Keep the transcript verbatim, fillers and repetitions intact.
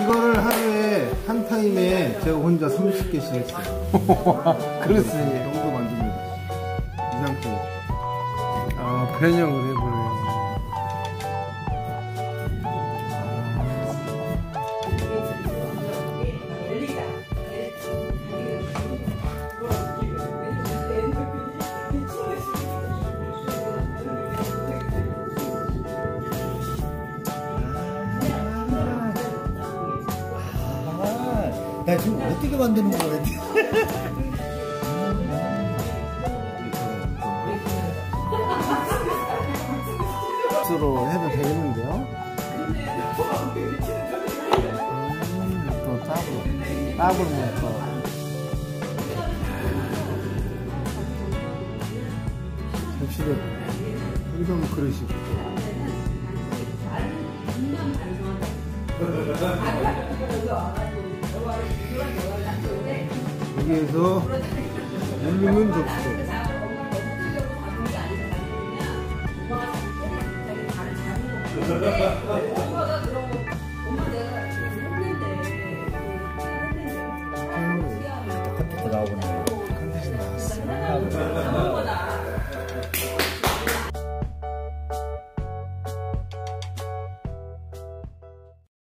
이거를 하루에 한 타임에 제가 혼자 삼십 개씩 했어요. 그렇습니다. 정도 만듭니다. 이 상태. 아, 변형을 해버려요. 나 지금 어떻게 만드는 거야? 스로 해도 되겠는데요? 음, 또 따블, 따블 먹고. 접시를 이런 그릇이고. 여기에서 누르면 접시.